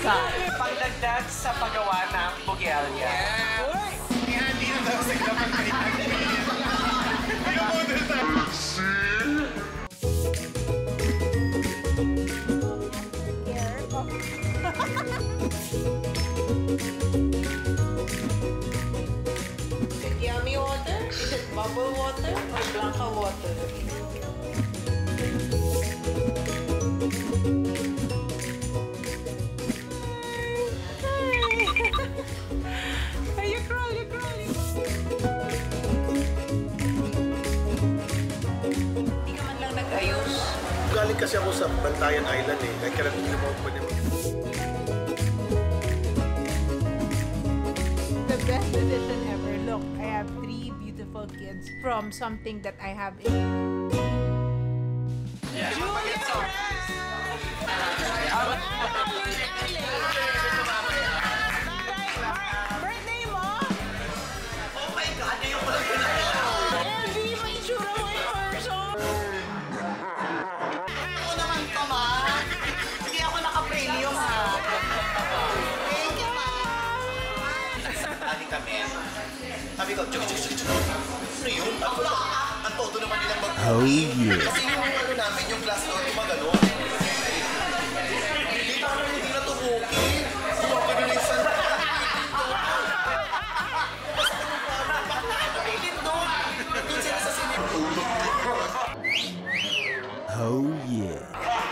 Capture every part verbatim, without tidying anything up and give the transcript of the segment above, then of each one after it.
Pagdagdag sa paggawa ng bugelya. Uy! Hindi na daw sa kapag Is it yummy water? Is it bubble water or blanca water? You crawl, you crawl, you Hindi ka man lang nag-ayos. Galing kasi ako sa Bantayan Island eh. Kaya kailan hindi mo pwede mag- The best decision ever. Look, I have three beautiful kids from something that I have in... Yeah. Julia! Birthday mo? Oh my God! Ngayon ko lang pinakita. Hindi mo itsura mo in person. Ako naman to, ma. Hindi ako naka-premium, ha. Thank you, ma. Sabi kami. Sabi ko, chuk, chuk, chuk, chuk. Ano yun? Ang todo naman nilang mag- Oh, yeah. Kasi yung ano namin, yung glass doon, yung magano. Hindi parang hindi na tumukin. Yung kabilisan. Oh, yeah.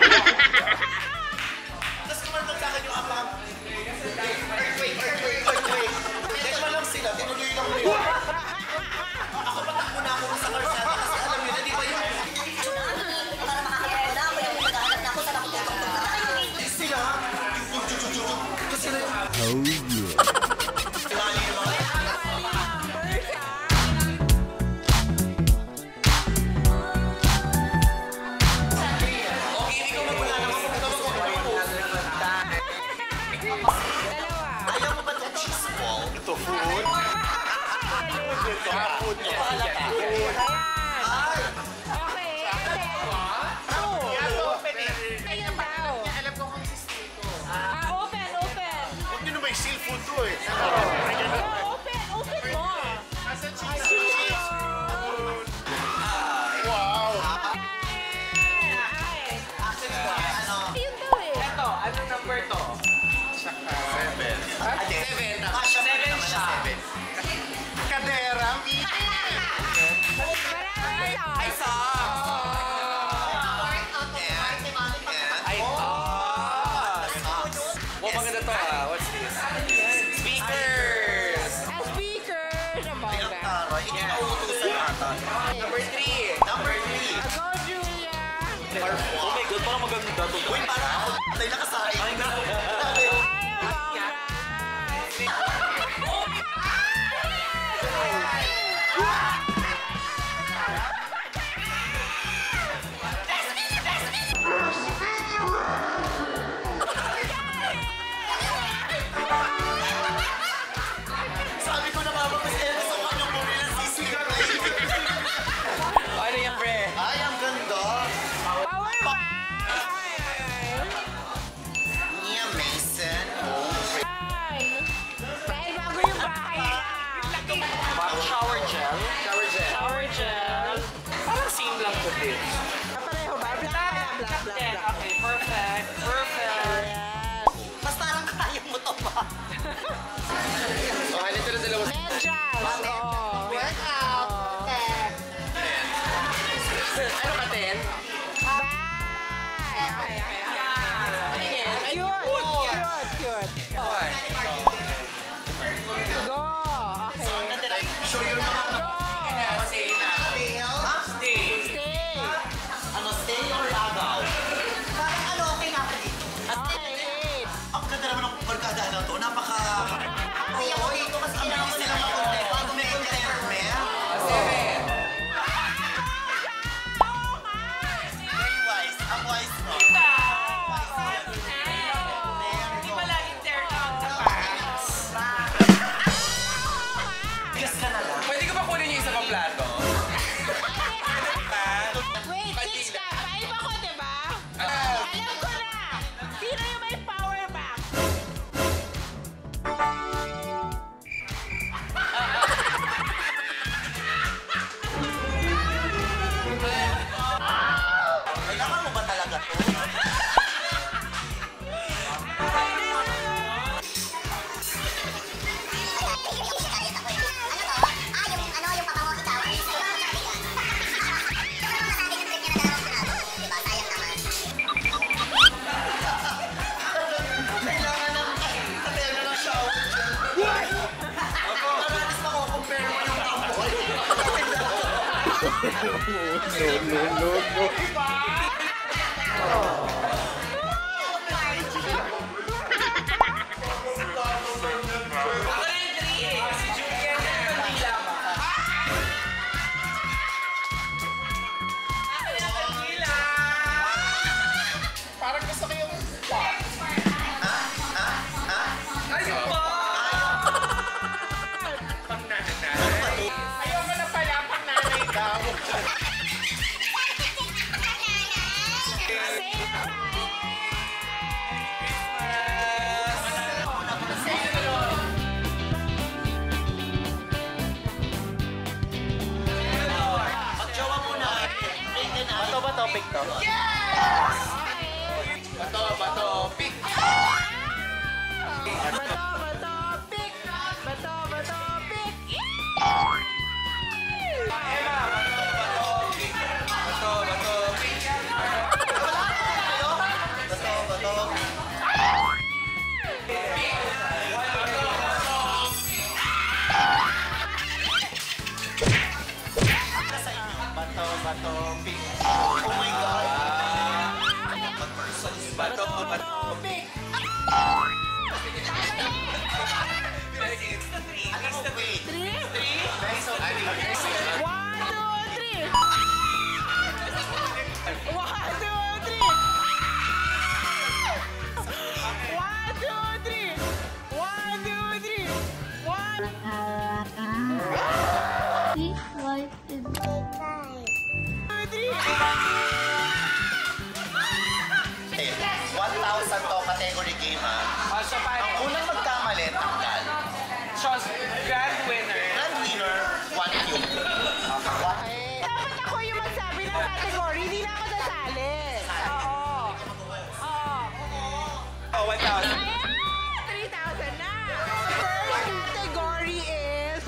Tapos kumarapag sa akin yung apang. Earthquake, earthquake, earthquake. Dahil man lang sila, tinuloy lang mo yun. Ako patakbo na ako sa karsada kasi alam nyo na, di ba yun? Para makakapagod ako, yung naghahanap na ako sa nakututong na kayo. Sila, yung jujujujuk. Kasi sila yung... Oh, yeah. Mali yung mga... Ayaw mo ba itong cheese ball? Ito food? Ito food. Ito halata. Ay! Okay. Yan, open eh. Ayun daw. Alam ko kung sistay ko. Ah, open, open. Huwag nyo na may seafood to eh. Oh, open, open mo. Nasa cheese cheese. Wow. Ay. Actually, ano? Ayun daw eh. Ito, ano number to? Seven. Seven. Kasha seven siya. Kadera, mini. Marami daw. Ay, socks! Ay, oh! Socks. Wow, maganda to ah. What's this? Speakers! Ah, speakers. Ang bongga. Taray, hindi na uutusan ata. Number three. Number three. Go, Julia. Oh my God, parang maganda to. Uy, parang ako tayo nakasahin. Ay, naku. Ay, ang bongga. Sabi ko na mababas kayo sa kanyang bumili ng sisigaw. Ano yan, pre? Ay, ang ganda. Power bank. Ay, ay, ay. Nia Mason. Oh, Ay. Dahil bago yung bahay na. Parang shower gel. Shower gel. Shower gel. Parang same lang to this. Pareho ba? Bla, bla, bla, bla, Yeah, bla. okay, perfect. Perfect. Mas parang kaya mo to ba? Oh, halito na dalawa. Medyas. Oh. Workout. Ano ka, ten? Bye. Okay, okay, okay. Cute. Cute, cute. Okay. Go. Okay. Show your mga Go. Stay na. Ha? Stay. Stay. Ano, stay or agaw? Parang ano, okay nga ako dito. Okay. Ang ganda naman ng barkada na to. Napaka... Ay, ako dito kasi kailangan ko nila makonte. Bago may conterme. Seven. Very wise. Ang wise mo. Hindi pala intercount sa pants. Bigas ka na lang. Pwede ko ba kunin yung isa pang plato? Wait, six ka. Five ako, diba? Alam ko na. Sino yung may power bank? No, no, no. Parang gusto ko yung... Ayoko na pala, pang nanay daw. Magjowa muna. Bato ba topic to? Bato, bato, pick. Bato, bato, pick! Bato, bato, pick! Bato, bato, pick. Oh my God! Bato, bato, pick. Ano mo, wait? Three? Very so One, two, three! One, two, three! One, two, three! One, two, three! One! This was the big night. Two, three! one thousand to category game ha. Ah, so paano? Ang unang magkamali, tanggal. So, grand winner. Grand winner, one cube. What? Dapat ako yung magsabi ng category, hindi na ako nasali. Oo. Oo. Oh, one thousand. Ayan! three thousand na! First category is...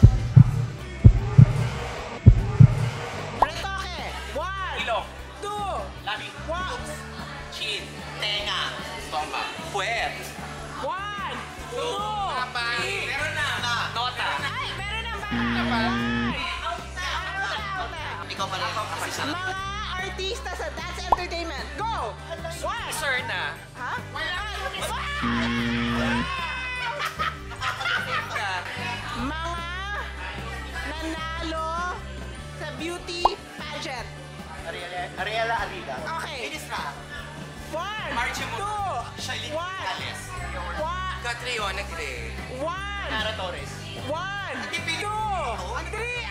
Retoke! One! Ilong. Two! Lami. One! Chin. Tenga. Tomba. Puwet. One! Two! Papa. Meron na. Nota. Ay, meron na ba? One! Out na! Out na! Ikaw pala. Mga artista sa Dance Entertainment. Go! One! Sir na. Ha? Mga nanalo sa beauty pageant. Ariela, Ariela Alida. Okay. Bilis na. One, Marcia Mo- two, Shailene one, Gonzalez. one, Catriona Gray. one, Nara Torres. one, two, three.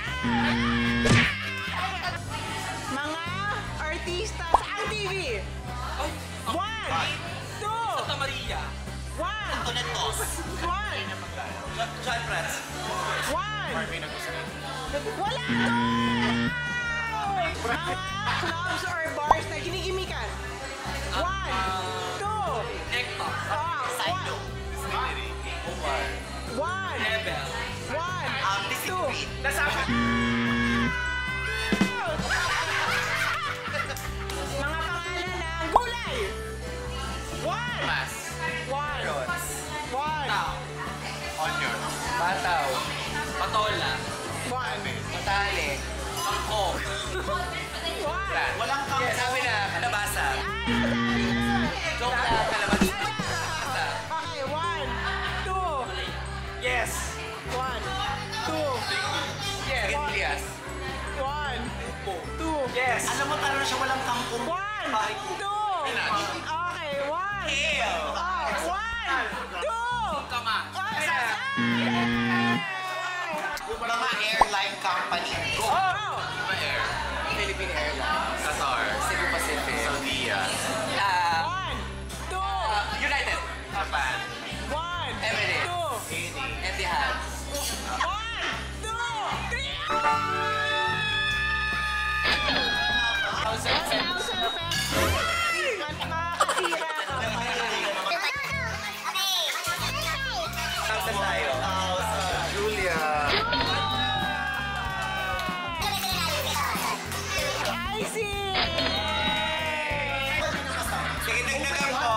Ah! Mga artista sa ang T V. One, two, Santa Maria. one, Antoinette Tos. one, John Prats. one. Wala doon! Mga clubs or bars na ginigimikan. One, two, Nectar. ah, Saido. one, one, Rebel. one, Um, two. Discipline. Nasama. Mga pangalan ng gulay. One, Mas. one, one, Tao. Onion. Bataw. Patola. one, Matali. Mangkok. one. Walang kang... Yes, sabi na, kalabasa. Ay, sabi na. Joke na, kalabasa. Okay, one, two, Yes. one, two, Yes. Elias. one, two. Yes. Alam mo, talo na siya walang kangkong. One, Bahay ko. two. Okay, one. Ew. Oh, one, two. Kama. Ay, Yeah. Mga airline company. Go. Oh. Viva Air. Philippine Airlines. Qatar. Cebu Pacific. Saudia. Ah, One, two, uh, United. Japan. one, Emirates. two, Etihad. one, two, three. Thousand one thousand pesos. Makakasira ka. thousand tayo. Julia. I see. Sige, dagdagan ko.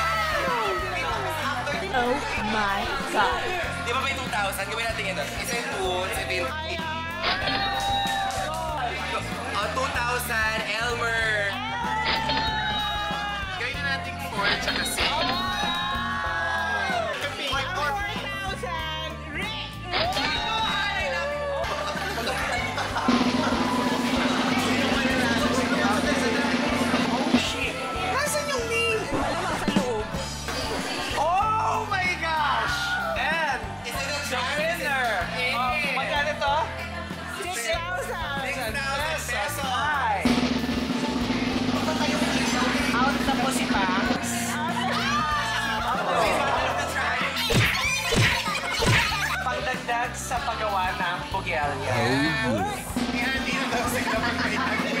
Oh my god. Di ba may two thousand? Gawin natin yun doon. Isa yung food, sabihin. Ayan. si Pax. Pagdagdag sa paggawa ng bugelya. Hindi na daw sila magkaitan.